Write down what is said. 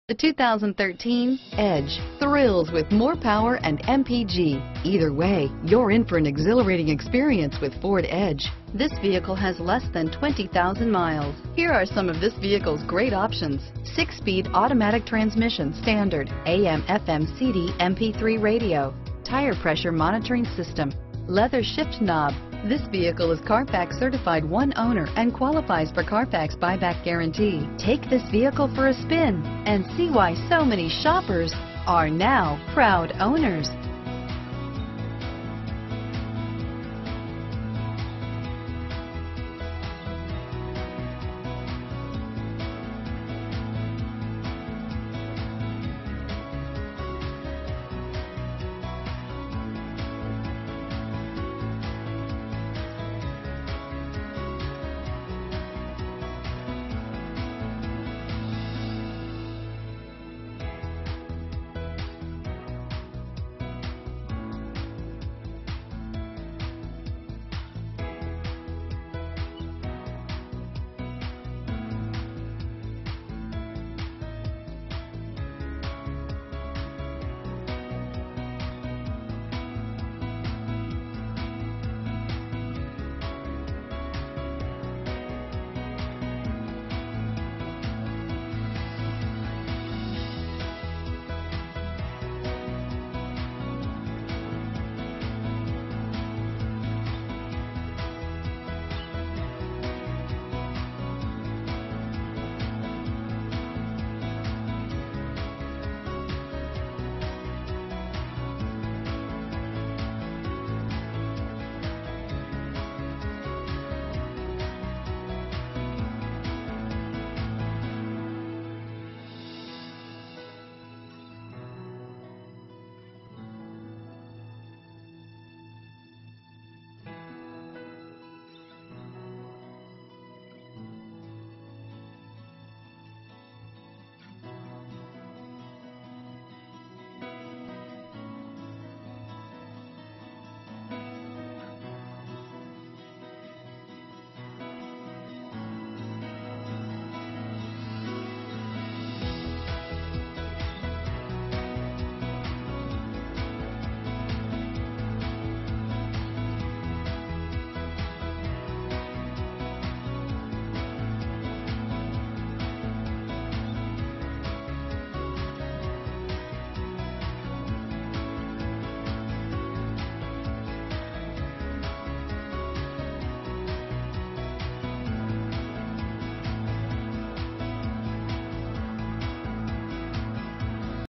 The 2013 Edge thrills with more power and MPG. Either way, you're in for an exhilarating experience with Ford Edge. This vehicle has less than 20,000 miles. Here are some of this vehicle's great options: 6-speed automatic transmission standard, AM/FM CD MP3 radio, tire pressure monitoring system, leather shift knob. This vehicle is Carfax certified one owner and qualifies for Carfax buyback guarantee. Take this vehicle for a spin and see why so many shoppers are now proud owners.